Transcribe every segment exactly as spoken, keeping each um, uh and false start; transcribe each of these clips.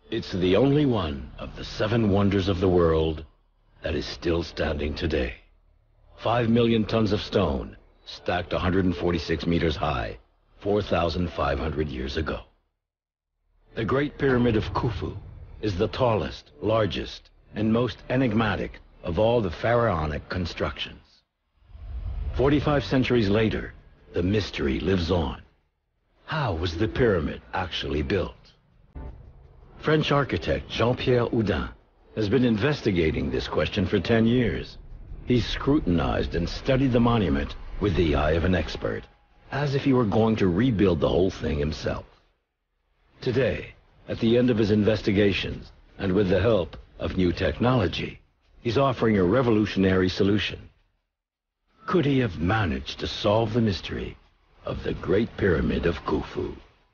It's the only one of the seven wonders of the world that is still standing today. Five million tons of stone, stacked one hundred forty-six meters high, four thousand five hundred years ago. The Great Pyramid of Khufu is the tallest, largest, and most enigmatic of all the pharaonic constructions. Forty-five centuries later, the mystery lives on. How was the pyramid actually built? French architect Jean-Pierre Houdin has been investigating this question for ten years. He's scrutinized and studied the monument with the eye of an expert, as if he were going to rebuild the whole thing himself. Today, at the end of his investigations, and with the help of new technology, he's offering a revolutionary solution. Could he have managed to solve the mystery of the Great Pyramid of Khufu?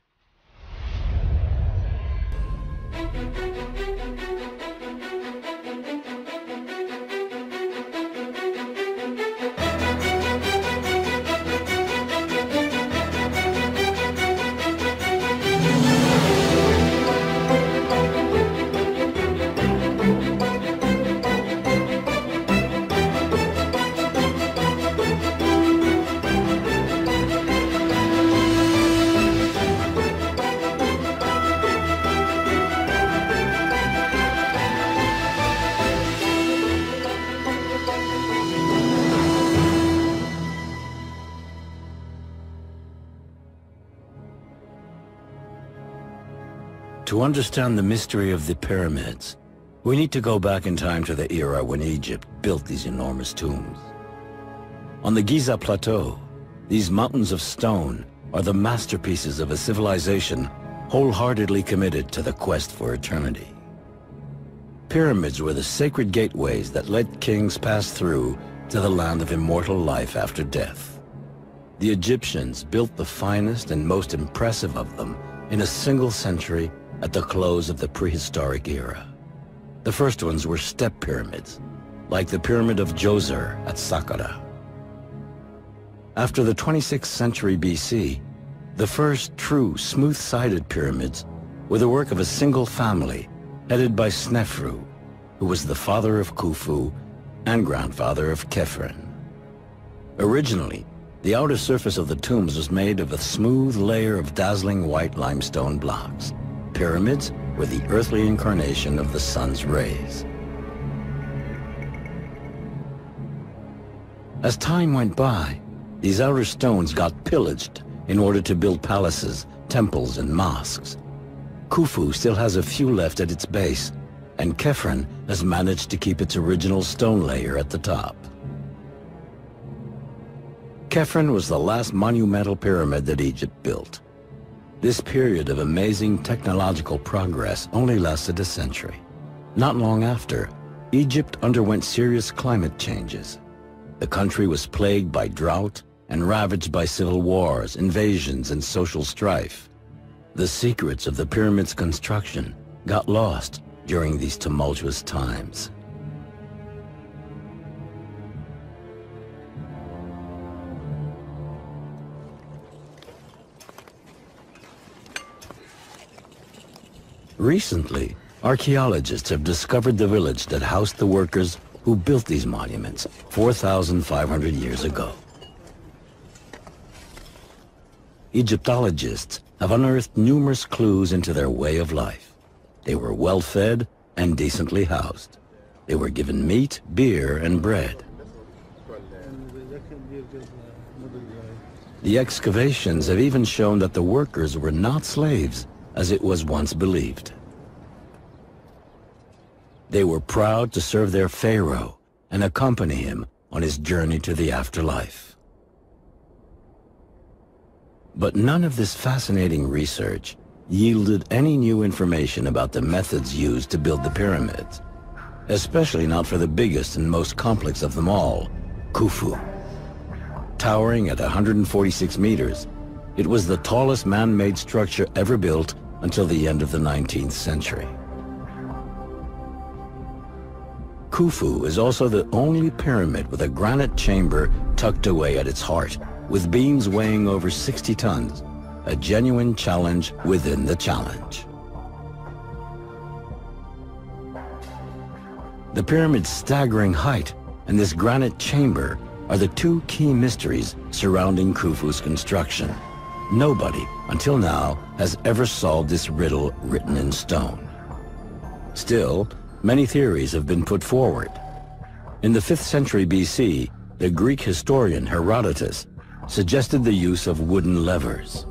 To understand the mystery of the pyramids, we need to go back in time to the era when Egypt built these enormous tombs. On the Giza Plateau, these mountains of stone are the masterpieces of a civilization wholeheartedly committed to the quest for eternity. Pyramids were the sacred gateways that let kings pass through to the land of immortal life after death. The Egyptians built the finest and most impressive of them in a single century at the close of the prehistoric era. The first ones were step pyramids, like the Pyramid of Djoser at Saqqara. After the twenty-sixth century B C, the first true smooth-sided pyramids were the work of a single family headed by Snefru, who was the father of Khufu and grandfather of Khephren. Originally, the outer surface of the tombs was made of a smooth layer of dazzling white limestone blocks. Pyramids were the earthly incarnation of the sun's rays. As time went by, these outer stones got pillaged in order to build palaces, temples, and mosques. Khufu still has a few left at its base, and Khephren has managed to keep its original stone layer at the top. Khephren was the last monumental pyramid that Egypt built. This period of amazing technological progress only lasted a century. Not long after, Egypt underwent serious climate changes. The country was plagued by drought and ravaged by civil wars, invasions, and social strife. The secrets of the pyramid's construction got lost during these tumultuous times. Recently, archaeologists have discovered the village that housed the workers who built these monuments four thousand five hundred years ago. Egyptologists have unearthed numerous clues into their way of life. They were well-fed and decently housed. They were given meat, beer, and bread. The excavations have even shown that the workers were not slaves, as it was once believed. They were proud to serve their pharaoh and accompany him on his journey to the afterlife. But none of this fascinating research yielded any new information about the methods used to build the pyramids, especially not for the biggest and most complex of them all, Khufu. Towering at one hundred forty-six meters, it was the tallest man-made structure ever built until the end of the nineteenth century. Khufu is also the only pyramid with a granite chamber tucked away at its heart, with beams weighing over sixty tons, a genuine challenge within the challenge. The pyramid's staggering height and this granite chamber are the two key mysteries surrounding Khufu's construction. Nobody, until now, has ever solved this riddle written in stone. Still, many theories have been put forward. In the fifth century B C, the Greek historian Herodotus suggested the use of wooden levers.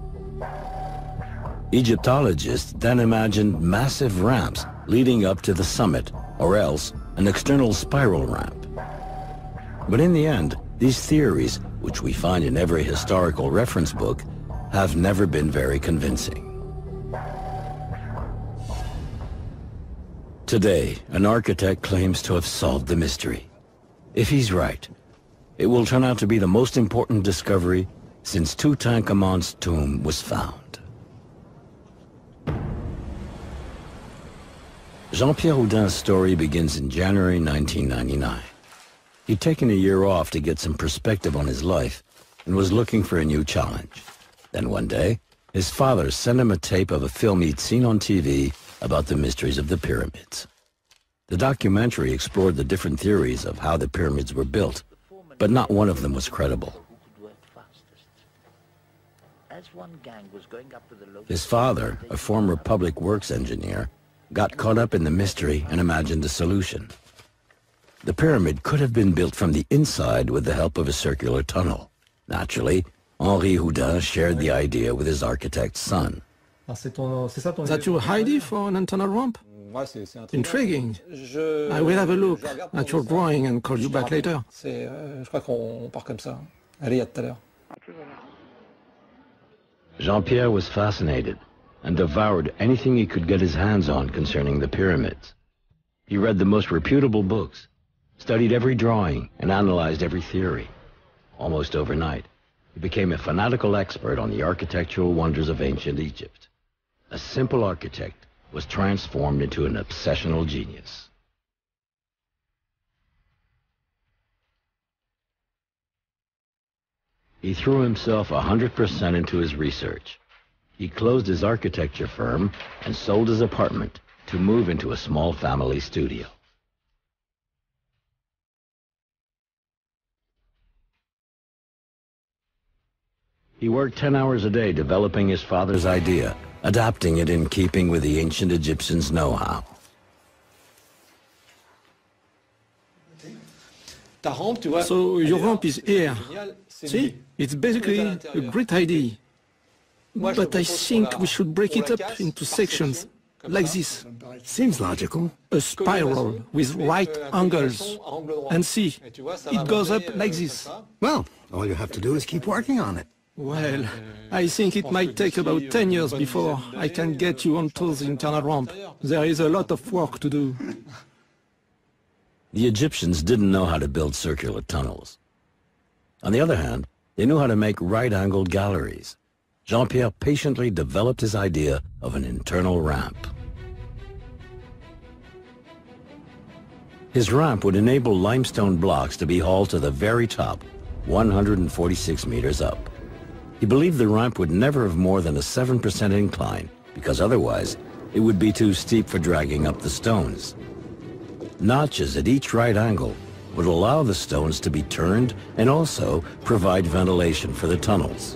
Egyptologists then imagined massive ramps leading up to the summit, or else an external spiral ramp. But in the end, these theories, which we find in every historical reference book, have never been very convincing. Today, an architect claims to have solved the mystery. If he's right, it will turn out to be the most important discovery since Tutankhamun's tomb was found. Jean-Pierre Houdin's story begins in January nineteen ninety-nine. He'd taken a year off to get some perspective on his life and was looking for a new challenge. Then one day, his father sent him a tape of a film he'd seen on T V about the mysteries of the pyramids. The documentary explored the different theories of how the pyramids were built, but not one of them was credible. His father, a former public works engineer, got caught up in the mystery and imagined a solution. The pyramid could have been built from the inside with the help of a circular tunnel. Naturally, Henri Houdin shared the idea with his architect's son. That your idea for an internal ramp? Intriguing. I will have a look at your drawing and call you back later. Jean-Pierre was fascinated and devoured anything he could get his hands on concerning the pyramids. He read the most reputable books, studied every drawing, and analyzed every theory. Almost overnight, he became a fanatical expert on the architectural wonders of ancient Egypt. A simple architect was transformed into an obsessional genius. He threw himself one hundred percent into his research. He closed his architecture firm and sold his apartment to move into a small family studio. He worked ten hours a day developing his father's idea, adapting it in keeping with the ancient Egyptians' know-how. So your ramp is here. See, it's basically a great idea. But I think we should break it up into sections, like this. Seems logical. A spiral with right angles. And see, it goes up like this. Well, all you have to do is keep working on it. Well, I think it might take about ten years before I can get you onto the internal ramp. There is a lot of work to do. The Egyptians didn't know how to build circular tunnels. On the other hand, they knew how to make right-angled galleries. Jean-Pierre patiently developed his idea of an internal ramp. His ramp would enable limestone blocks to be hauled to the very top, one hundred forty-six meters up. He believed the ramp would never have more than a seven percent incline, because otherwise it would be too steep for dragging up the stones. Notches at each right angle would allow the stones to be turned and also provide ventilation for the tunnels.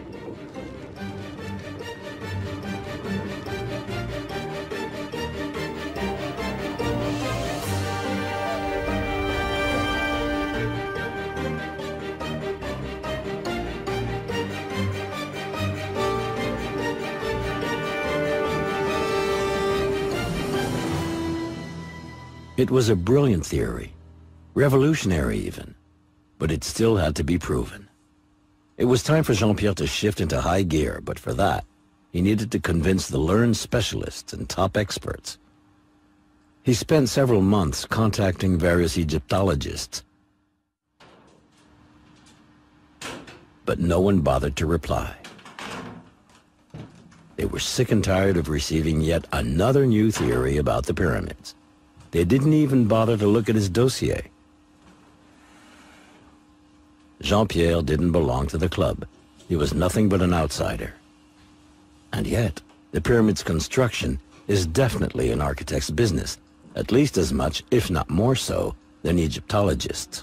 It was a brilliant theory, revolutionary even, but it still had to be proven. It was time for Jean-Pierre to shift into high gear, but for that, he needed to convince the learned specialists and top experts. He spent several months contacting various Egyptologists, but no one bothered to reply. They were sick and tired of receiving yet another new theory about the pyramids. They didn't even bother to look at his dossier. Jean-Pierre didn't belong to the club. He was nothing but an outsider. And yet, the pyramid's construction is definitely an architect's business, at least as much, if not more so, than Egyptologists.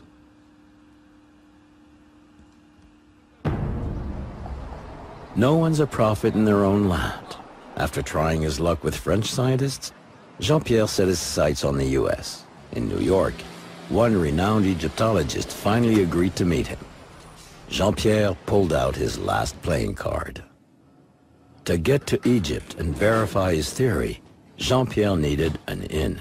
No one's a prophet in their own land. After trying his luck with French scientists, Jean-Pierre set his sights on the U S. In New York, one renowned Egyptologist finally agreed to meet him. Jean-Pierre pulled out his last playing card. To get to Egypt and verify his theory, Jean-Pierre needed an in.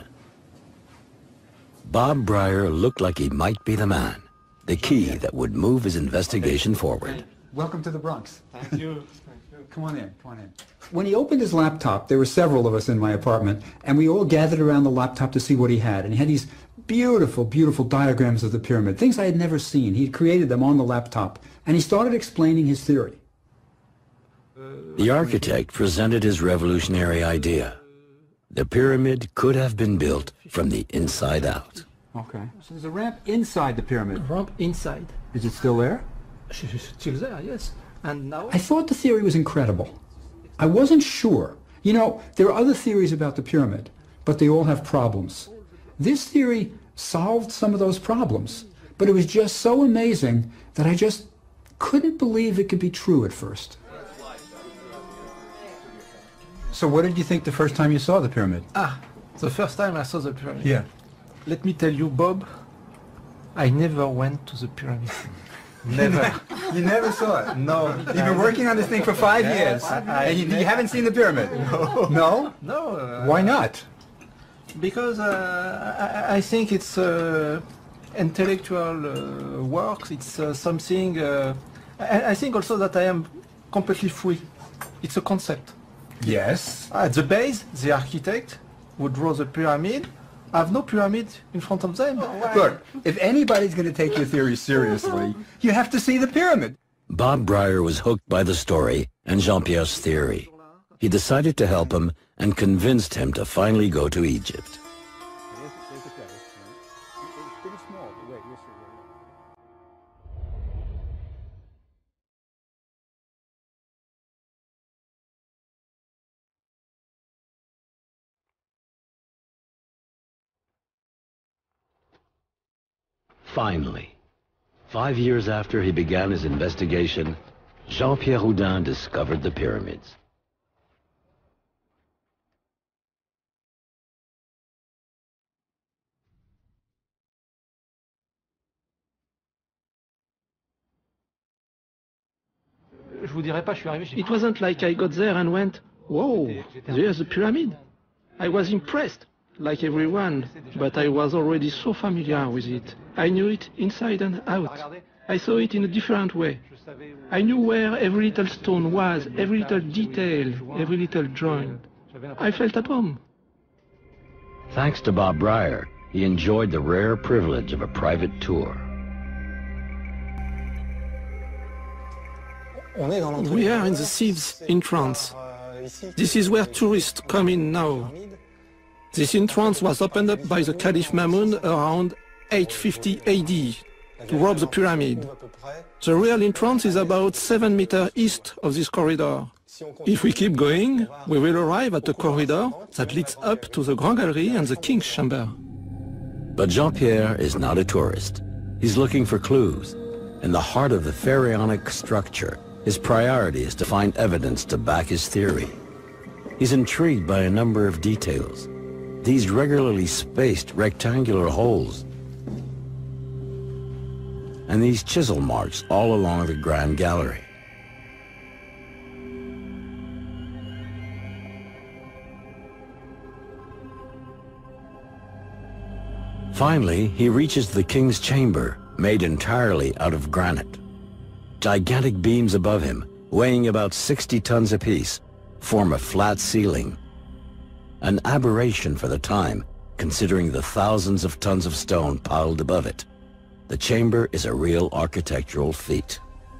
Bob Breyer looked like he might be the man, the key that would move his investigation forward. Welcome to the Bronx. Thank you. Come on in, come on in. When he opened his laptop, there were several of us in my apartment, and we all gathered around the laptop to see what he had. And he had these beautiful, beautiful diagrams of the pyramid, things I had never seen. He had created them on the laptop, and he started explaining his theory. The architect presented his revolutionary idea. The pyramid could have been built from the inside out. Okay. So there's a ramp inside the pyramid. Ramp inside. Is it still there? It's still there, yes. And now? I thought the theory was incredible. I wasn't sure. You know, there are other theories about the pyramid, but they all have problems. This theory solved some of those problems, but it was just so amazing that I just couldn't believe it could be true at first. So what did you think the first time you saw the pyramid? Ah, the first time I saw the pyramid. Yeah. Let me tell you, Bob, I never went to the pyramid. Never. You never saw it? No. You've been working on this thing for five years, I, and you, you haven't seen the pyramid? No. No? No. Uh, Why not? Because uh, I, I think it's uh, intellectual uh, work. It's uh, something. Uh, I, I think also that I am completely free. It's a concept. Yes. At the base, the architect would draw the pyramid. I have no pyramid in front of them. Look, if anybody's going to take your theory seriously, you have to see the pyramid. Bob Breyer was hooked by the story and Jean-Pierre's theory. He decided to help him and convinced him to finally go to Egypt. Finally, five years after he began his investigation, Jean-Pierre Houdin discovered the pyramids. It wasn't like I got there and went, whoa, there's a pyramid. I was impressed, like everyone, but I was already so familiar with it. I knew it inside and out. I saw it in a different way. I knew where every little stone was, every little detail, every little joint. I felt at home. Thanks to Bob Breyer, he enjoyed the rare privilege of a private tour. We are in the Thieves' entrance. This is where tourists come in now. This entrance was opened up by the Caliph Mamun around eight fifty A D to rob the pyramid. The real entrance is about seven meters east of this corridor. If we keep going, we will arrive at a corridor that leads up to the Grand Gallery and the King's Chamber. But Jean-Pierre is not a tourist. He's looking for clues. In the heart of the pharaonic structure, his priority is to find evidence to back his theory. He's intrigued by a number of details. These regularly spaced rectangular holes and these chisel marks all along the Grand Gallery. Finally, he reaches the King's Chamber, made entirely out of granite. Gigantic beams above him, weighing about sixty tons apiece, form a flat ceiling. An aberration for the time, considering the thousands of tons of stone piled above it. The chamber is a real architectural feat.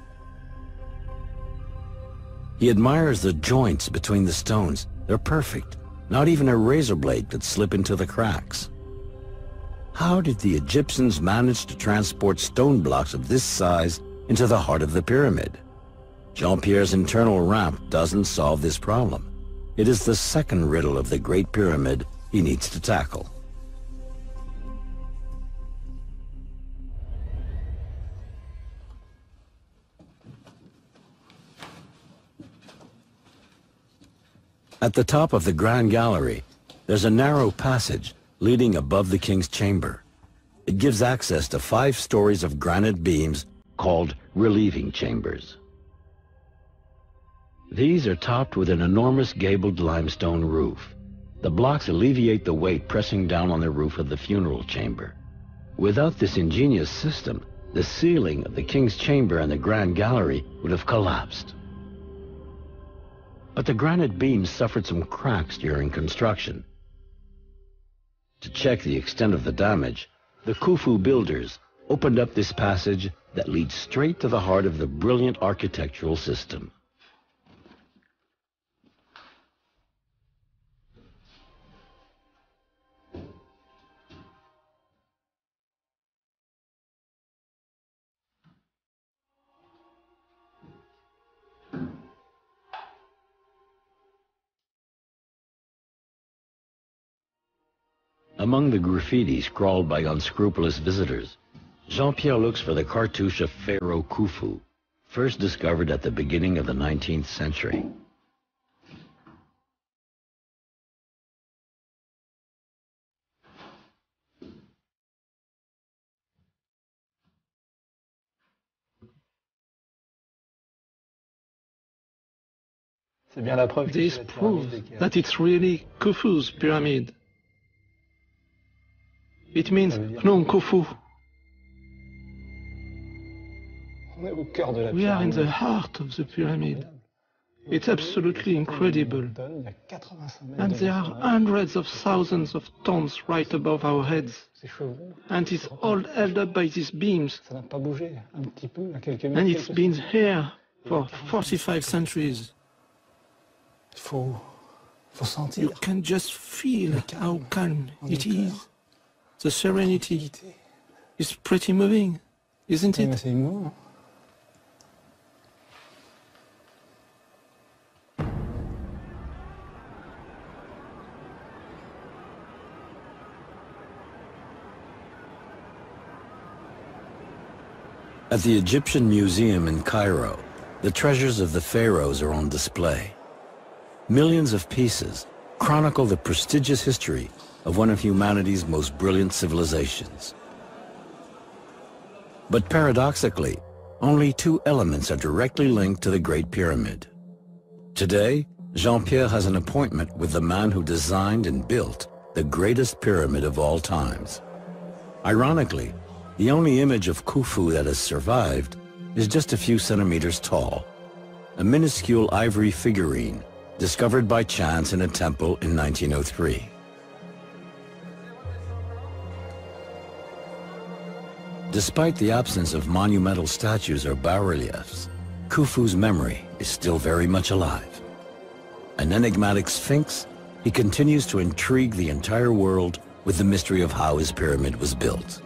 He admires the joints between the stones. They're perfect. Not even a razor blade could slip into the cracks. How did the Egyptians manage to transport stone blocks of this size into the heart of the pyramid? Jean-Pierre's internal ramp doesn't solve this problem. It is the second riddle of the Great Pyramid he needs to tackle. At the top of the Grand Gallery, there's a narrow passage leading above the king's chamber. It gives access to five stories of granite beams called relieving chambers. These are topped with an enormous gabled limestone roof. The blocks alleviate the weight pressing down on the roof of the funeral chamber. Without this ingenious system, the ceiling of the king's chamber and the Grand Gallery would have collapsed. But the granite beams suffered some cracks during construction. To check the extent of the damage, the Khufu builders opened up this passage that leads straight to the heart of the brilliant architectural system. Among the graffiti scrawled by unscrupulous visitors, Jean-Pierre looks for the cartouche of Pharaoh Khufu, first discovered at the beginning of the nineteenth century. This proves that it's really Khufu's pyramid. It means Phnom Khufu. We are in the heart of the pyramid. It's absolutely incredible. And there are hundreds of thousands of tons right above our heads. And it's all held up by these beams. And it's been here for forty-five centuries. You can just feel how calm it is. The serenity is pretty moving, isn't it? At the Egyptian Museum in Cairo, the treasures of the pharaohs are on display. Millions of pieces chronicle the prestigious history of one of humanity's most brilliant civilizations. But paradoxically, only two elements are directly linked to the Great Pyramid. Today, Jean-Pierre has an appointment with the man who designed and built the greatest pyramid of all times. Ironically, the only image of Khufu that has survived is just a few centimeters tall, a minuscule ivory figurine discovered by chance in a temple in nineteen oh three. Despite the absence of monumental statues or bas-reliefs, Khufu's memory is still very much alive. An enigmatic sphinx, he continues to intrigue the entire world with the mystery of how his pyramid was built.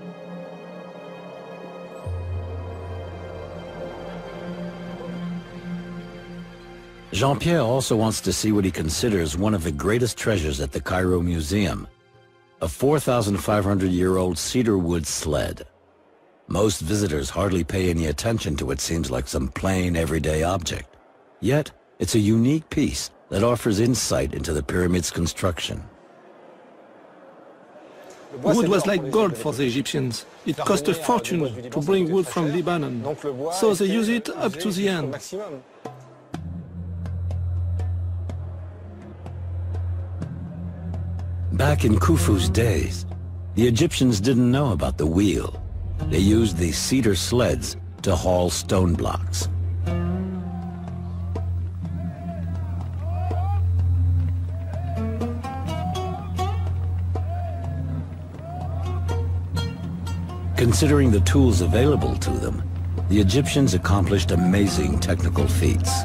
Jean-Pierre also wants to see what he considers one of the greatest treasures at the Cairo Museum, a four thousand five hundred year old cedar wood sled. Most visitors hardly pay any attention to what seems like some plain, everyday object. Yet, it's a unique piece that offers insight into the pyramid's construction. Wood was like gold for the Egyptians. It cost a fortune to bring wood from Lebanon, so they use it up to the end. Back in Khufu's days, the Egyptians didn't know about the wheel. They used these cedar sleds to haul stone blocks. Considering the tools available to them, the Egyptians accomplished amazing technical feats.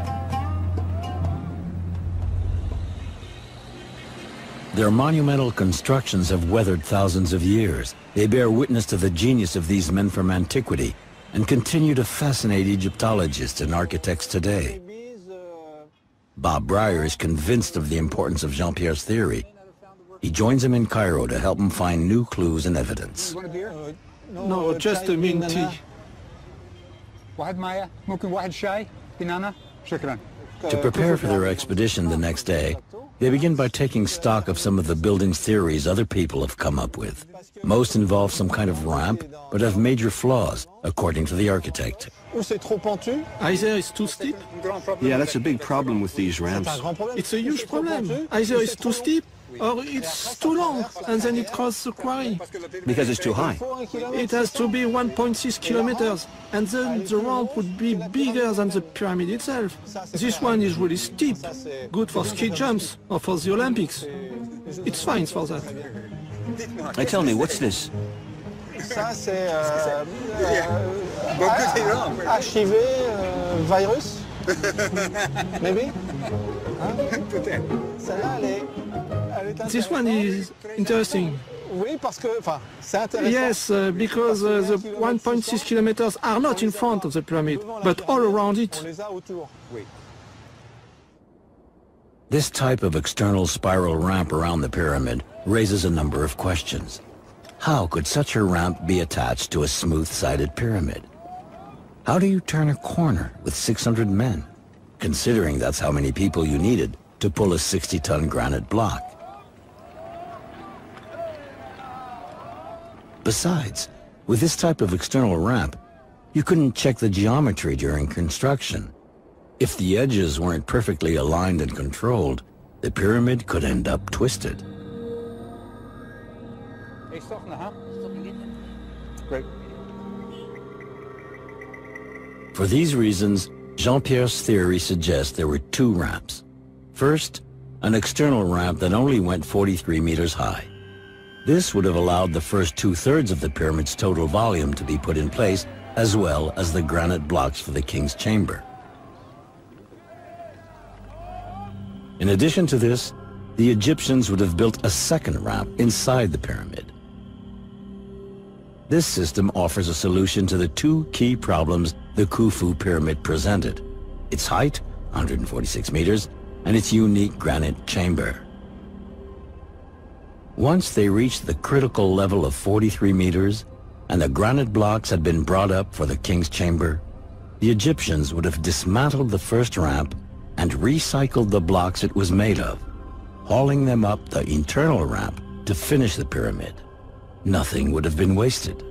Their monumental constructions have weathered thousands of years. They bear witness to the genius of these men from antiquity and continue to fascinate Egyptologists and architects today. Bob Breyer is convinced of the importance of Jean-Pierre's theory. He joins him in Cairo to help him find new clues and evidence. No, just a mint tea. واحد معايا ممكن واحد شاي بنانا شكرا To prepare for their expedition the next day, they begin by taking stock of some of the building's theories other people have come up with. Most involve some kind of ramp, but have major flaws, according to the architect. Either it's too steep. Yeah, that's a big problem with these ramps. It's a huge problem. Either it's too steep or it's too long, and then it crosses the quarry. Because it's too high. It has to be one point six kilometers, and then the ramp would be bigger than the pyramid itself. This one is really steep, good for ski jumps or for the Olympics. It's fine for that. Hey, tell me, what's this? Ça, c'est euh, euh, archivé euh, virus. Maybe? This one is interesting. Oui, parce que, enfin, c'est intéressant. Yes, uh, because uh, the one point six kilometers are not in front of the pyramid, but all around it. This type of external spiral ramp around the pyramid raises a number of questions. How could such a ramp be attached to a smooth-sided pyramid? How do you turn a corner with six hundred men, considering that's how many people you needed to pull a sixty-ton granite block? Besides, with this type of external ramp, you couldn't check the geometry during construction. If the edges weren't perfectly aligned and controlled, the pyramid could end up twisted. Great. For these reasons, Jean-Pierre's theory suggests there were two ramps. First, an external ramp that only went forty-three meters high. This would have allowed the first two-thirds of the pyramid's total volume to be put in place, as well as the granite blocks for the king's chamber. In addition to this, the Egyptians would have built a second ramp inside the pyramid. This system offers a solution to the two key problems the Khufu pyramid presented: its height, one hundred forty-six meters, and its unique granite chamber. Once they reached the critical level of forty-three meters, and the granite blocks had been brought up for the king's chamber, the Egyptians would have dismantled the first ramp and recycled the blocks it was made of, hauling them up the internal ramp to finish the pyramid. Nothing would have been wasted.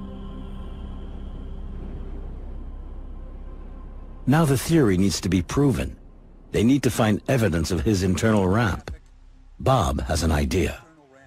Now the theory needs to be proven. They need to find evidence of his internal ramp. Bob has an idea.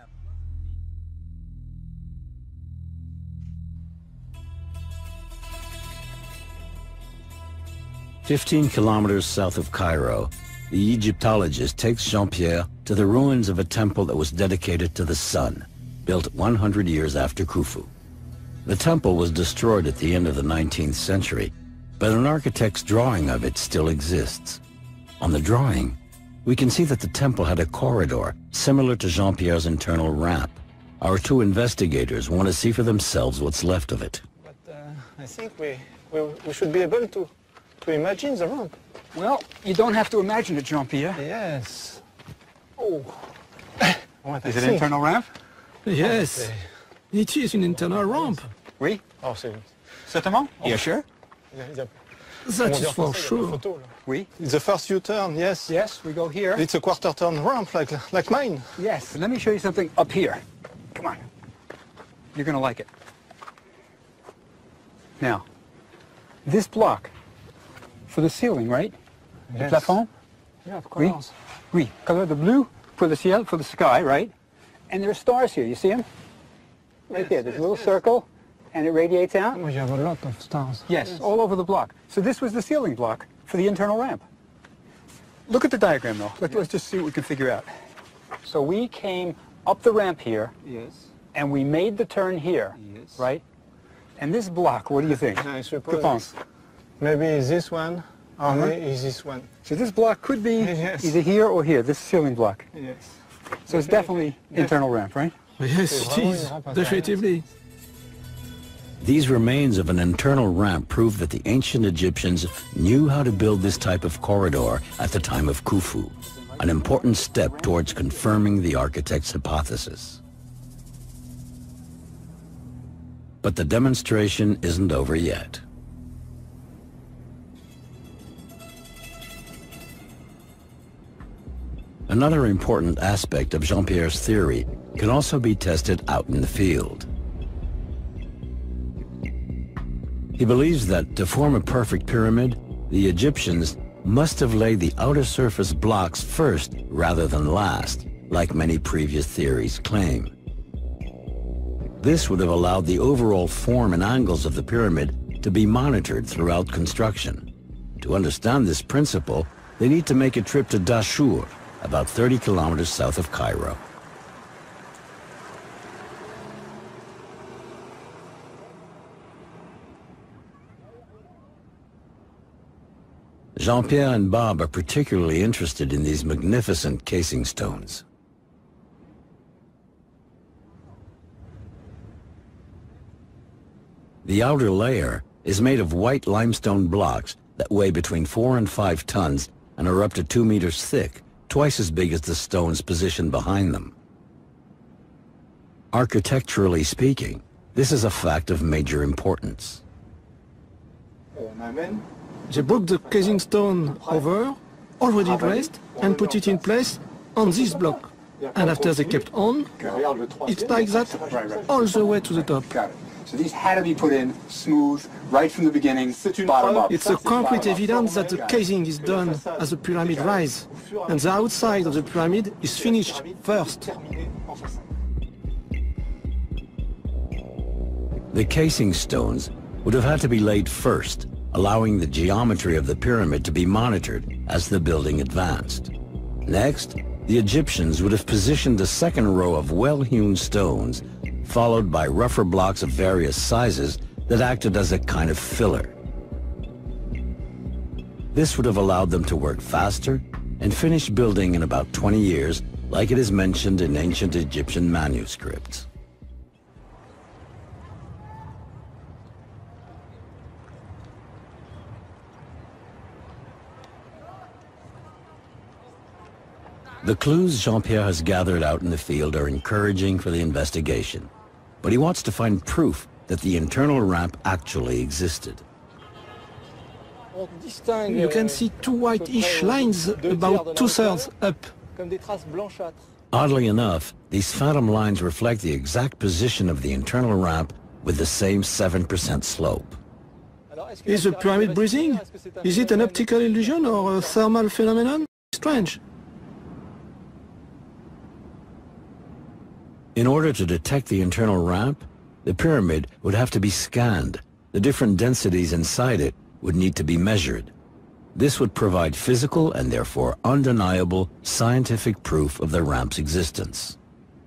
Fifteen kilometers south of Cairo, the Egyptologist takes Jean-Pierre to the ruins of a temple that was dedicated to the sun, built one hundred years after Khufu. The temple was destroyed at the end of the nineteenth century, but an architect's drawing of it still exists. On the drawing, we can see that the temple had a corridor similar to Jean-Pierre's internal ramp. Our two investigators want to see for themselves what's left of it. But uh, I think we, we, we should be able to, to imagine the ramp. Well, you don't have to imagine it, Jean-Pierre. Yes. Oh. What Is I it think. internal ramp? Yes, it is an internal ramp. Oui. Oh, c'est... Certainement? You're sure? That is for sure. Oui. It's the first U-turn, yes. Yes, we go here. It's a quarter turn ramp like like mine. Yes. Let me show you something up here. Come on. You're going to like it. Now, this block for the ceiling, right? Yes. The plafond? Yeah, of Oui. course. Oui. Color the blue for the ciel, for the sky, right? And there are stars here. You see them? Right Yes, there. There's yes, a little yes. circle, and it radiates out. Oh, you have a lot of stars. Yes, Yes. all over the block. So this was the ceiling block for the internal ramp. Look at the diagram, though. Let, Let's just see what we can figure out. So we came up the ramp here, Yes. and we made the turn here, Yes. right? And this block, what do you think? I Que suppose penses? maybe it's this one, or Uh-huh. maybe it's this one. So this block could be Yes. either here or here, this ceiling block. Yes. So it's definitely internal ramp, right? Yes, it is, definitively. These remains of an internal ramp prove that the ancient Egyptians knew how to build this type of corridor at the time of Khufu, an important step towards confirming the architect's hypothesis. But the demonstration isn't over yet. Another important aspect of Jean-Pierre's theory can also be tested out in the field. He believes that to form a perfect pyramid, the Egyptians must have laid the outer surface blocks first rather than last, like many previous theories claim. This would have allowed the overall form and angles of the pyramid to be monitored throughout construction. To understand this principle, they need to make a trip to Dashur, about thirty kilometers south of Cairo. Jean-Pierre and Bob are particularly interested in these magnificent casing stones. The outer layer is made of white limestone blocks that weigh between four and five tons and are up to two meters thick, twice as big as the stones positioned behind them. Architecturally speaking, this is a fact of major importance. They brought the casing stone over, already dressed, and put it in place on this block. And after they kept on, it's like that all the way to the top. So these had to be put in smooth, right from the beginning, bottom up. It's a concrete evidence that the casing is done as the pyramid rises, and the outside of the pyramid is finished first. The casing stones would have had to be laid first, allowing the geometry of the pyramid to be monitored as the building advanced. Next, the Egyptians would have positioned a second row of well-hewn stones, followed by rougher blocks of various sizes that acted as a kind of filler. This would have allowed them to work faster and finish building in about twenty years, like it is mentioned in ancient Egyptian manuscripts. The clues Jean-Pierre has gathered out in the field are encouraging for the investigation, but he wants to find proof that the internal ramp actually existed. You can see two whitish lines about two-thirds up. Oddly enough, these phantom lines reflect the exact position of the internal ramp with the same seven percent slope. Is the pyramid breathing? Is it an optical illusion or a thermal phenomenon? Strange. In order to detect the internal ramp, the pyramid would have to be scanned. The different densities inside it would need to be measured. This would provide physical and therefore undeniable scientific proof of the ramp's existence.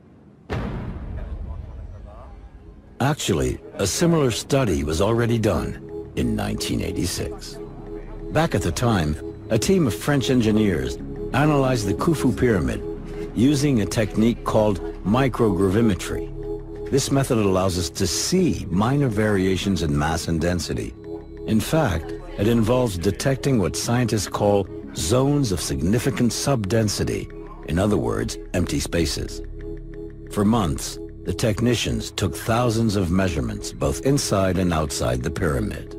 Actually, a similar study was already done in nineteen eighty-six. Back at the time, a team of French engineers analyzed the Khufu pyramid using a technique called microgravimetry. This method allows us to see minor variations in mass and density. In fact, it involves detecting what scientists call zones of significant subdensity, in other words, empty spaces. For months, the technicians took thousands of measurements, both inside and outside the pyramid.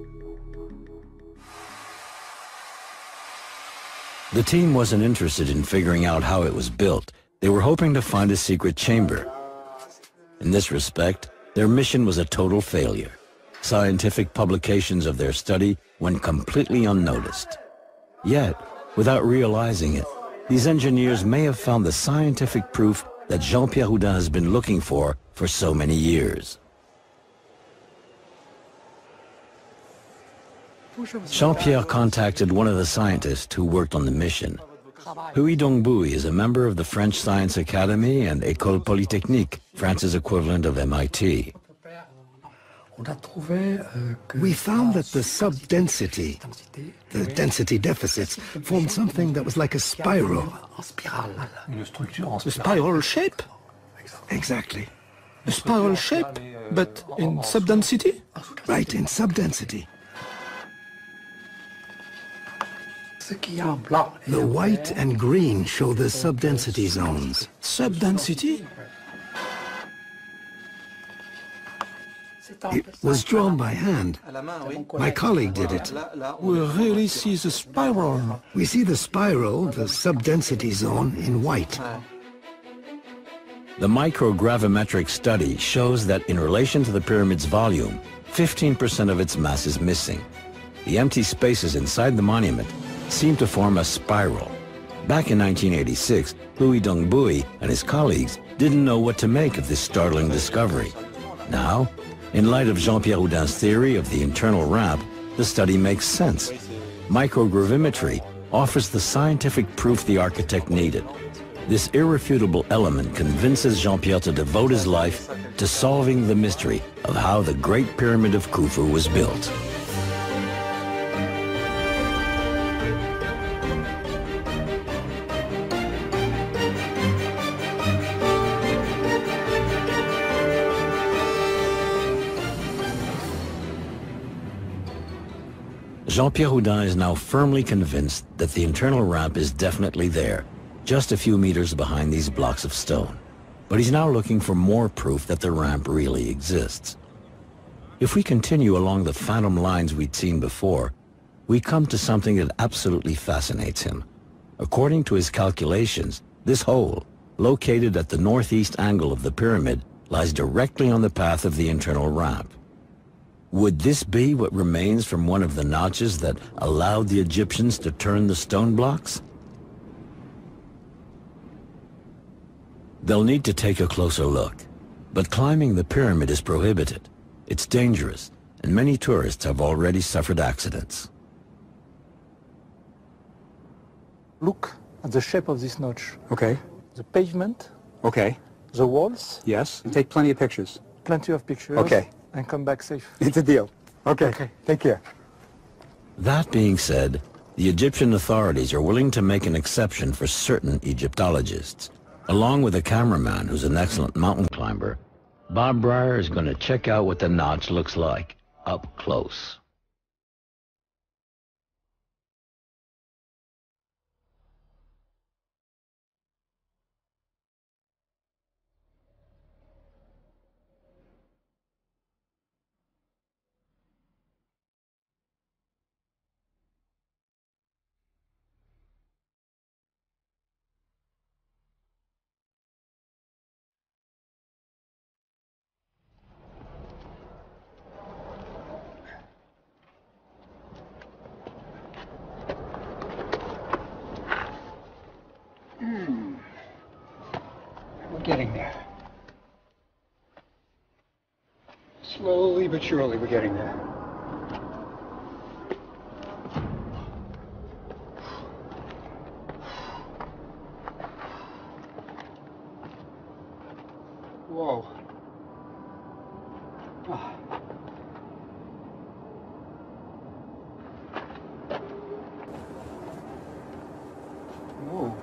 The team wasn't interested in figuring out how it was built. They were hoping to find a secret chamber. In this respect, their mission was a total failure. Scientific publications of their study went completely unnoticed. Yet, without realizing it, these engineers may have found the scientific proof that Jean-Pierre Houdin has been looking for for so many years. Jean-Pierre contacted one of the scientists who worked on the mission. Huy Dongbui is a member of the French Science Academy and École Polytechnique, France's equivalent of M I T. We found that the subdensity, the density deficits, formed something that was like a spiral. A spiral shape? Exactly. A spiral shape, but in subdensity? Right, in subdensity. The white and green show the subdensity zones. Subdensity? It was drawn by hand. My colleague did it. We really see the spiral. We see the spiral, the subdensity zone, in white. The microgravimetric study shows that in relation to the pyramid's volume, fifteen percent of its mass is missing. The empty spaces inside the monument seem to form a spiral. Back in nineteen eighty-six, Louis Dongbui and his colleagues didn't know what to make of this startling discovery. Now, in light of Jean-Pierre Houdin's theory of the internal ramp, the study makes sense. Microgravimetry offers the scientific proof the architect needed. This irrefutable element convinces Jean-Pierre to devote his life to solving the mystery of how the Great Pyramid of Khufu was built. Jean-Pierre Houdin is now firmly convinced that the internal ramp is definitely there, just a few meters behind these blocks of stone. But he's now looking for more proof that the ramp really exists. If we continue along the phantom lines we'd seen before, we come to something that absolutely fascinates him. According to his calculations, this hole, located at the northeast angle of the pyramid, lies directly on the path of the internal ramp. Would this be what remains from one of the notches that allowed the Egyptians to turn the stone blocks? They'll need to take a closer look, but climbing the pyramid is prohibited. It's dangerous, and many tourists have already suffered accidents. Look at the shape of this notch. Okay. The pavement, Okay. the walls, Yes. And take plenty of pictures. plenty of pictures. Okay. And come back safe. It's a deal. Okay. Okay. Take care. That being said, the Egyptian authorities are willing to make an exception for certain Egyptologists. Along with a cameraman who's an excellent mountain climber, Bob Breyer is going to check out what the notch looks like up close. Getting there. Slowly but surely we're getting there. Whoa. Ah. Whoa.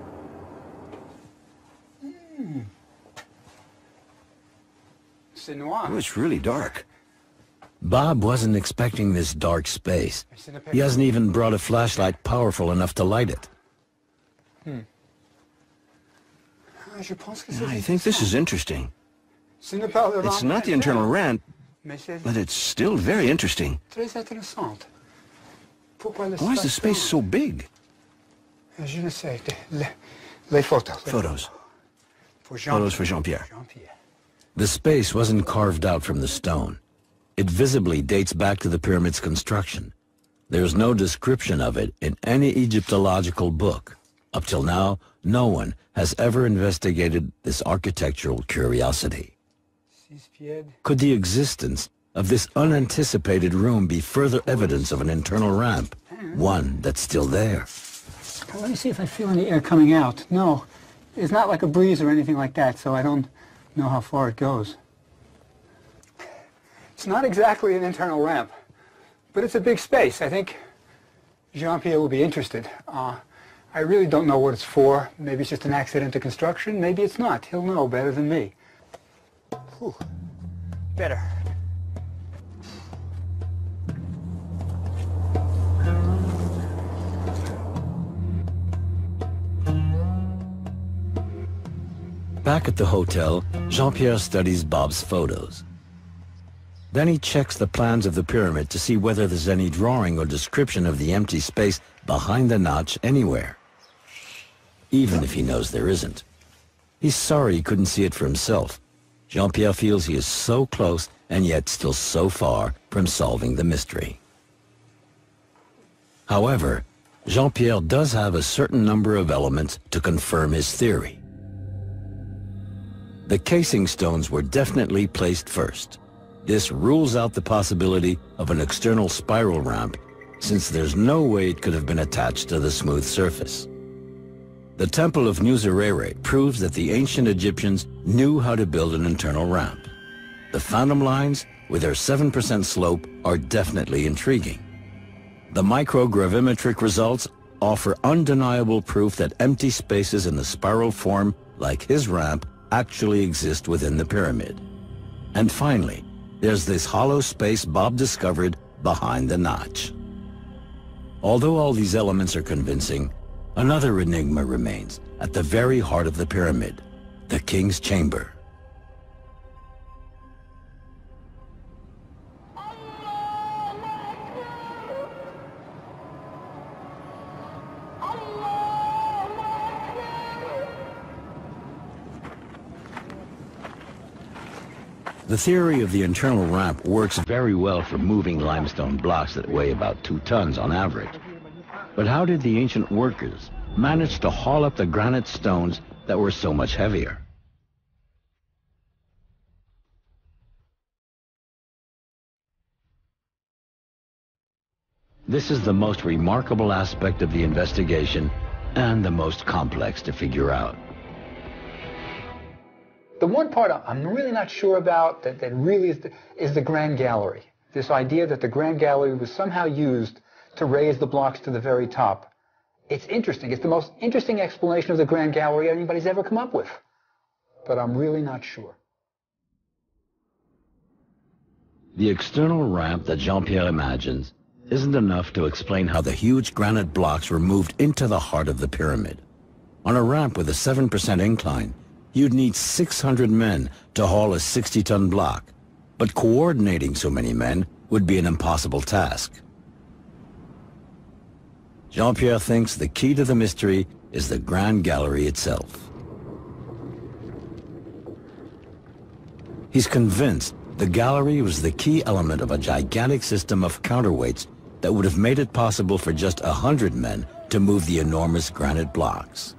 Oh, it's really dark. Bob wasn't expecting this dark space. He hasn't even brought a flashlight powerful enough to light it. Hmm. I think this is interesting. It's not the internal ramp, but it's still very interesting. Why is the space so big? Photos. Photos for Jean-Pierre. The space wasn't carved out from the stone. It visibly dates back to the pyramid's construction. There's no description of it in any Egyptological book. Up till now, no one has ever investigated this architectural curiosity. Could the existence of this unanticipated room be further evidence of an internal ramp, one that's still there? Let me see if I feel any air coming out. No, it's not like a breeze or anything like that, so I don't know how far it goes. It's not exactly an internal ramp, but it's a big space. I think Jean-Pierre will be interested. Uh, I really don't know what it's for. Maybe it's just an accident to construction. Maybe it's not. He'll know better than me. Whew. Better. Back at the hotel, Jean-Pierre studies Bob's photos. Then he checks the plans of the pyramid to see whether there's any drawing or description of the empty space behind the notch anywhere, even if he knows there isn't. He's sorry he couldn't see it for himself. Jean-Pierre feels he is so close and yet still so far from solving the mystery. However, Jean-Pierre does have a certain number of elements to confirm his theory. The casing stones were definitely placed first. This rules out the possibility of an external spiral ramp, since there's no way it could have been attached to the smooth surface. The Temple of Nuzerere proves that the ancient Egyptians knew how to build an internal ramp. The phantom lines, with their seven percent slope, are definitely intriguing. The microgravimetric results offer undeniable proof that empty spaces in the spiral form, like his ramp, actually exist within the pyramid. And finally, there's this hollow space Bob discovered behind the notch. Although all these elements are convincing, another enigma remains at the very heart of the pyramid, the king's chamber. The theory of the internal ramp works very well for moving limestone blocks that weigh about two tons on average. But how did the ancient workers manage to haul up the granite stones that were so much heavier? This is the most remarkable aspect of the investigation and the most complex to figure out. The one part I'm really not sure about that, that really is the, is the Grand Gallery. This idea that the Grand Gallery was somehow used to raise the blocks to the very top. It's interesting. It's the most interesting explanation of the Grand Gallery anybody's ever come up with. But I'm really not sure. The external ramp that Jean-Pierre imagines isn't enough to explain how the huge granite blocks were moved into the heart of the pyramid. On a ramp with a seven percent incline, you'd need six hundred men to haul a sixty ton block, but coordinating so many men would be an impossible task. Jean-Pierre thinks the key to the mystery is the Grand Gallery itself. He's convinced the gallery was the key element of a gigantic system of counterweights that would have made it possible for just a hundred men to move the enormous granite blocks.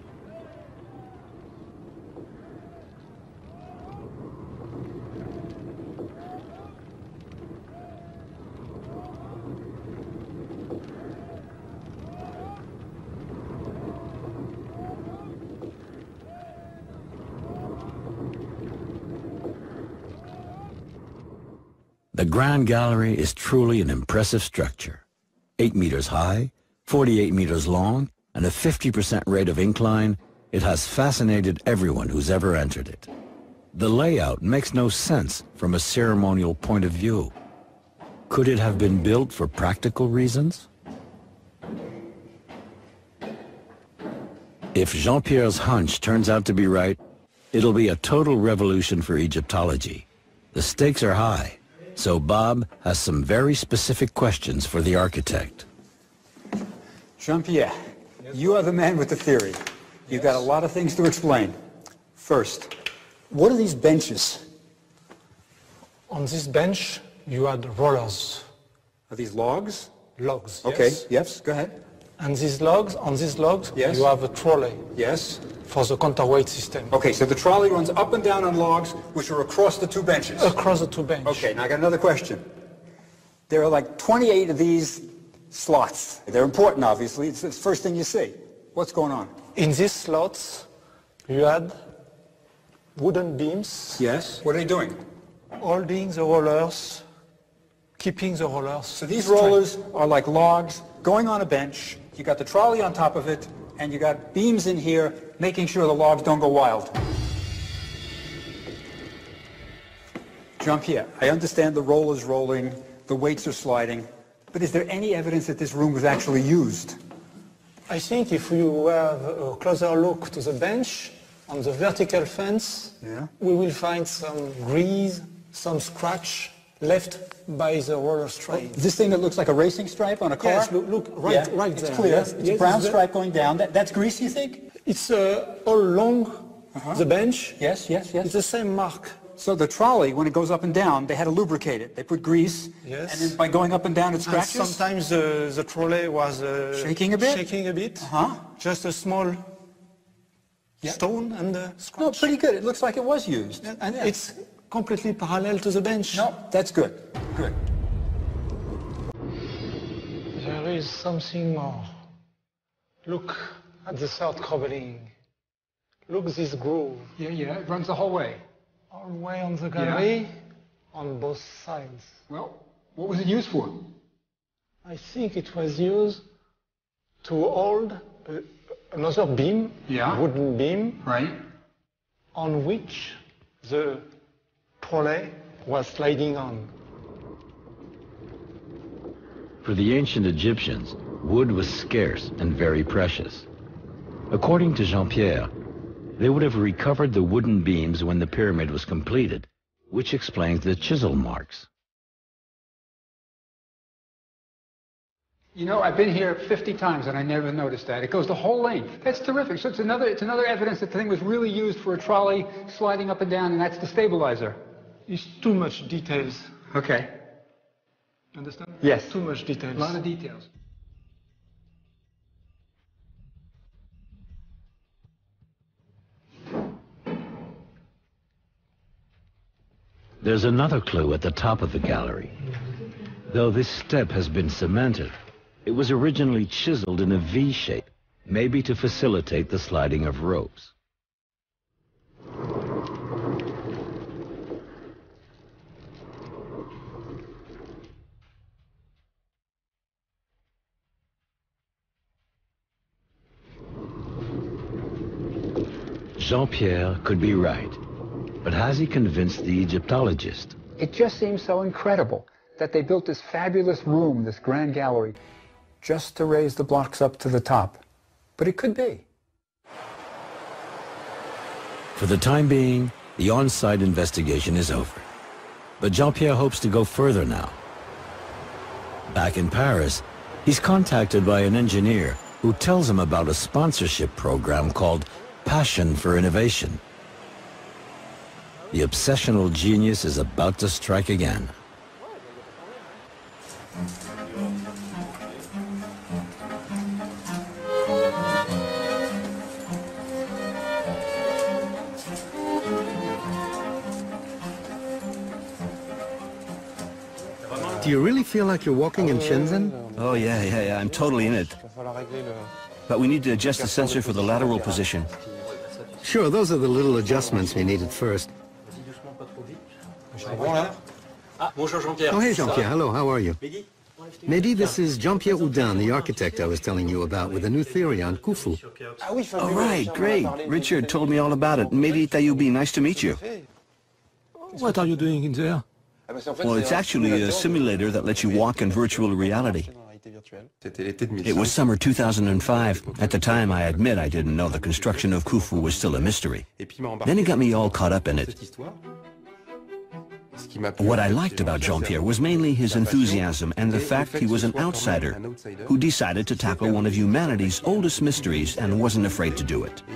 The Grand Gallery is truly an impressive structure. Eight meters high, forty-eight meters long, and a fifty percent rate of incline, it has fascinated everyone who's ever entered it. The layout makes no sense from a ceremonial point of view. Could it have been built for practical reasons? If Jean-Pierre's hunch turns out to be right, it'll be a total revolution for Egyptology. The stakes are high. So Bob has some very specific questions for the architect. Jean-Pierre, you are the man with the theory. You've got a lot of things to explain. First, what are these benches? On this bench, you had rollers. Are these logs? Logs, Okay, yes. yes, go ahead. And these logs, on these logs, Yes. you have a trolley Yes. for the counterweight system. Okay, so the trolley runs up and down on logs, which are across the two benches. Across the two benches. Okay, now I got another question. There are like twenty-eight of these slots. They're important, obviously. It's the first thing you see. What's going on? In these slots, you had wooden beams Yes. What are they doing? holding the rollers, keeping the rollers. So these straight. rollers are like logs going on a bench. You got the trolley on top of it, and you got beams in here making sure the logs don't go wild. Jean-Pierre, I understand the rollers rolling, the weights are sliding, but is there any evidence that this room was actually used? I think if you have a closer look to the bench, on the vertical fence, Yeah. we will find some grease, some scratch, left by the roller stripe. This thing that looks like a racing stripe on a car? Yes, look, look right, yeah, right it's there. Clear. Yes, it's yes, a brown it's stripe going down. That, that's grease, you think? It's uh, all along uh-huh. the bench. Yes, yes, yes. It's the same mark. So the trolley, when it goes up and down, they had to lubricate it. They put grease, yes. and then by going up and down, it scratches? And sometimes the, the trolley was uh, shaking a bit. Shaking a bit. Uh-huh. Just a small yeah. stone and a scratch. No, pretty good. It looks like it was used. Yeah, and yeah. it's completely parallel to the bench. No, that's good. Good. There is something more. Look at the third cobbling. Look this groove. Yeah, yeah, it runs the whole way. All the way on the gallery, yeah. on both sides. Well, what was it used for? I think it was used to hold uh, another beam, yeah. wooden beam, right, on which the trolley was sliding on. For the ancient Egyptians, wood was scarce and very precious. According to Jean-Pierre, they would have recovered the wooden beams when the pyramid was completed, which explains the chisel marks. You know, I've been here fifty times and I never noticed that. It goes the whole length. That's terrific. So it's another, it's another evidence that the thing was really used for a trolley sliding up and down, and that's the stabilizer. It's too much details. Okay. Understand? Yes. Too much details. A lot of details. There's another clue at the top of the gallery. Though this step has been cemented, it was originally chiseled in a V shape, maybe to facilitate the sliding of ropes. Jean-Pierre could be right, but has he convinced the Egyptologist? It just seems so incredible that they built this fabulous room, this grand gallery, just to raise the blocks up to the top. But it could be. For the time being, the on-site investigation is over. But Jean-Pierre hopes to go further now. Back in Paris, he's contacted by an engineer who tells him about a sponsorship program called Passion for Innovation. The obsessional genius is about to strike again. Do you really feel like you're walking in Shenzhen? Oh, yeah, yeah, yeah, I'm totally in it. But we need to adjust the sensor for the lateral position. Sure, those are the little adjustments we needed first. Oh, hey, Jean-Pierre. Hello, how are you? Mehdi, this is Jean-Pierre Houdin, the architect I was telling you about, with a new theory on Khufu. All right, great. Richard told me all about it. Mehdi Tayoubi, nice to meet you. What are you doing in there? Well, it's actually a simulator that lets you walk in virtual reality. It was summer two thousand five. At the time, I admit I didn't know the construction of Khufu was still a mystery. Then he got me all caught up in it. What I liked about Jean-Pierre was mainly his enthusiasm and the fact he was an outsider who decided to tackle one of humanity's oldest mysteries and wasn't afraid to do it.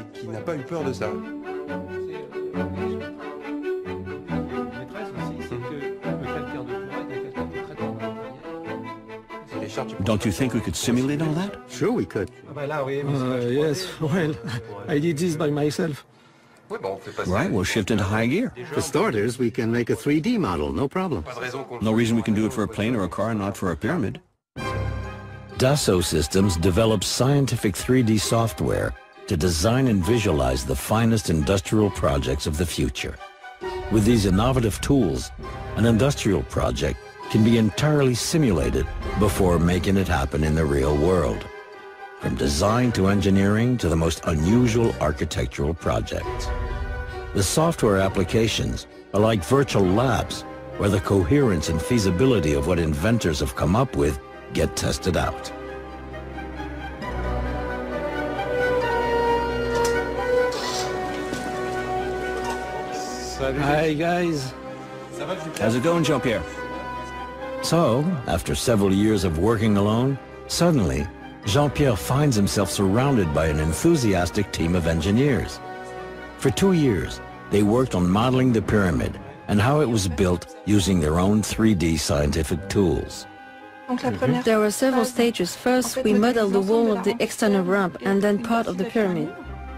Don't you think we could simulate all that? Sure we could. Uh, yes, well, I did this by myself. Right, we'll shift into high gear. For starters, we can make a three D model, no problem. No reason we can do it for a plane or a car, not for a pyramid. Dassault Systems develops scientific three D software to design and visualize the finest industrial projects of the future. With these innovative tools, an industrial project can be entirely simulated before making it happen in the real world. From design to engineering to the most unusual architectural projects. The software applications are like virtual labs where the coherence and feasibility of what inventors have come up with get tested out. Hi, guys. How's it going, Jean-Pierre? So, after several years of working alone, suddenly, Jean-Pierre finds himself surrounded by an enthusiastic team of engineers. For two years, they worked on modeling the pyramid and how it was built using their own three D scientific tools. There were several stages. First, we modeled the wall of the external ramp and then part of the pyramid.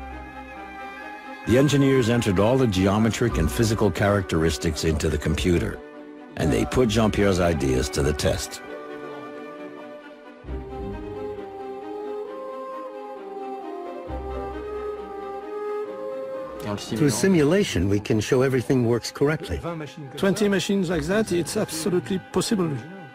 The engineers entered all the geometric and physical characteristics into the computer, and they put Jean-Pierre's ideas to the test. Through simulation, we can show everything works correctly. twenty machines like that, it's absolutely possible.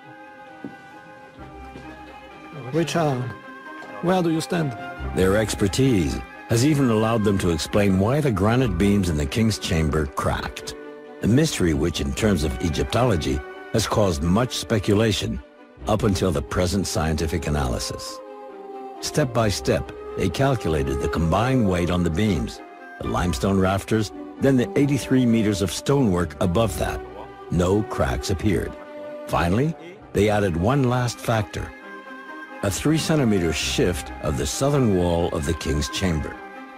Richard, where do you stand? Their expertise has even allowed them to explain why the granite beams in the king's chamber cracked, a mystery which, in terms of Egyptology, has caused much speculation up until the present scientific analysis. Step by step, they calculated the combined weight on the beams, the limestone rafters, then the eighty-three meters of stonework above that. No cracks appeared. Finally, they added one last factor: a three centimeter shift of the southern wall of the king's chamber.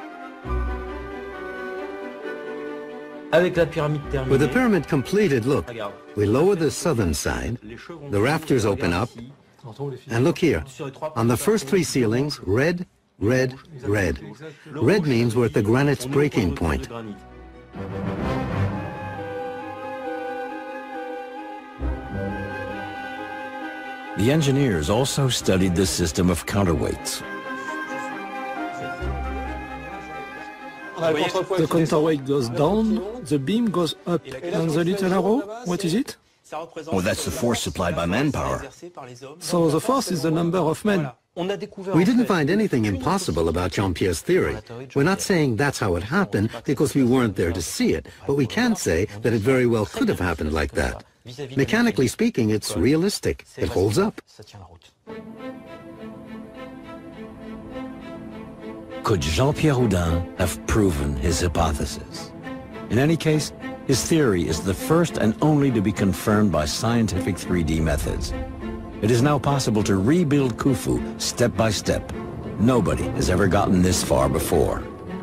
With the pyramid completed, look, we lower the southern side, the rafters open up, and look here, on the first three ceilings, red, red, red. Red means we're at the granite's breaking point. The engineers also studied the system of counterweights. The counterweight goes down, the beam goes up, and the little arrow, what is it? Oh, that's the force supplied by manpower. So the force is the number of men. We didn't find anything impossible about Jean-Pierre's theory. We're not saying that's how it happened because we weren't there to see it, but we can say that it very well could have happened like that. Mechanically speaking, it's realistic. It holds up. Could Jean-Pierre Houdin have proven his hypothesis? In any case, his theory is the first and only to be confirmed by scientific three D methods. It is now possible to rebuild Khufu step by step. Nobody has ever gotten this far before.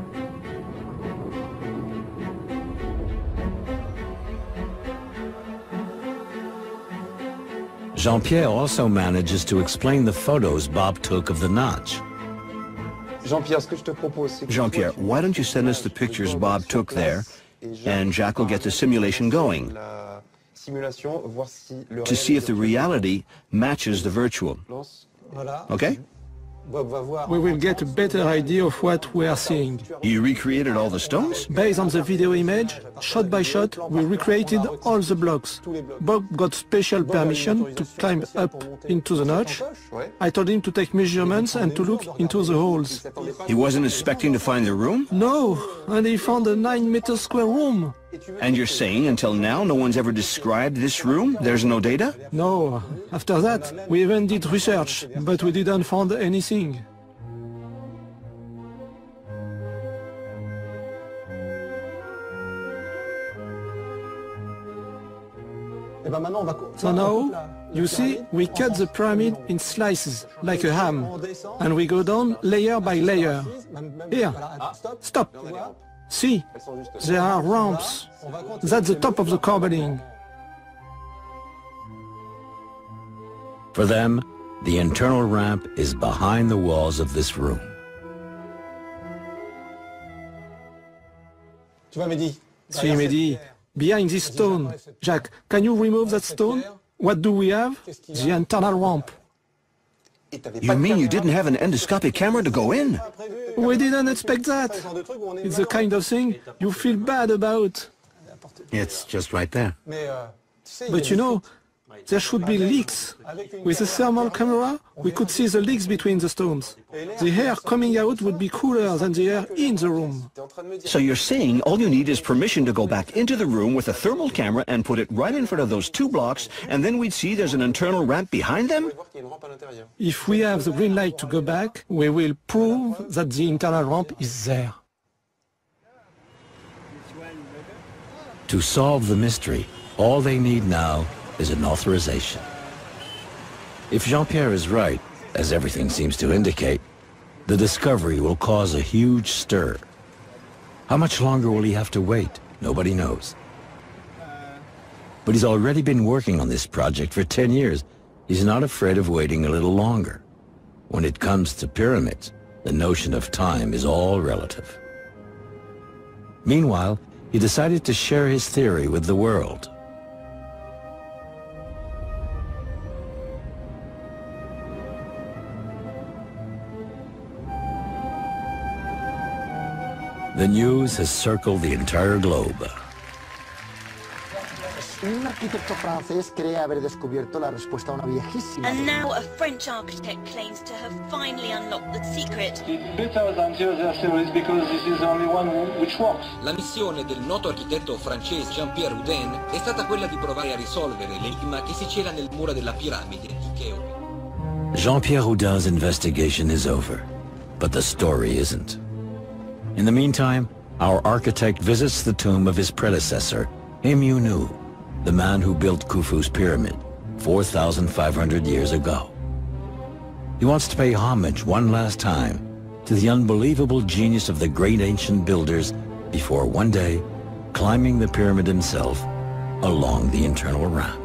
Jean-Pierre also manages to explain the photos Bob took of the notch. Jean-Pierre, why don't you send us the pictures Bob took there, and Jacques will get the simulation going to see if the reality matches the virtual. Okay? We will get a better idea of what we are seeing. You recreated all the stones? Based on the video image, shot by shot, we recreated all the blocks. Bob got special permission to climb up into the notch. I told him to take measurements and to look into the holes. He wasn't expecting to find the room? No, and he found a nine meter square room. And you're saying until now no one's ever described this room? There's no data? No. After that, we even did research, but we didn't find anything. So now, you see, we cut the pyramid in slices, like a ham, and we go down layer by layer. Here, stop. See, there are ramps. That's the top of the corbelling. For them, the internal ramp is behind the walls of this room. See, Mehdi, behind this stone. Jacques, can you remove that stone? What do we have? The internal ramp. You mean you didn't have an endoscopic camera to go in? We didn't expect that. It's the kind of thing you feel bad about. It's just right there. But you know, there should be leaks. With a thermal camera, we could see the leaks between the stones. The air coming out would be cooler than the air in the room. So you're saying all you need is permission to go back into the room with a thermal camera and put it right in front of those two blocks, and then we'd see there's an internal ramp behind them? If we have the green light to go back, we will prove that the internal ramp is there. To solve the mystery, all they need now is an authorization. If Jean-Pierre is right, as everything seems to indicate, the discovery will cause a huge stir. How much longer will he have to wait? Nobody knows. But he's already been working on this project for ten years. He's not afraid of waiting a little longer. When it comes to pyramids, the notion of time is all relative. Meanwhile, he decided to share his theory with the world. The news has circled the entire globe. Un arquitecto francés cree haber descubierto la respuesta a una viejísima. And now a French architect claims to have finally unlocked the secret. It's better than the other theories because this is the only one which works. La missione del noto architetto francese Jean-Pierre Houdin è stata quella di provare a risolvere l'enigma che si cela nel muro della piramide di Cheops. Jean-Pierre Houdin's investigation is over, but the story isn't. In the meantime, our architect visits the tomb of his predecessor, Him-You-Nu, the man who built Khufu's pyramid four thousand five hundred years ago. He wants to pay homage one last time to the unbelievable genius of the great ancient builders before one day climbing the pyramid himself along the internal ramp.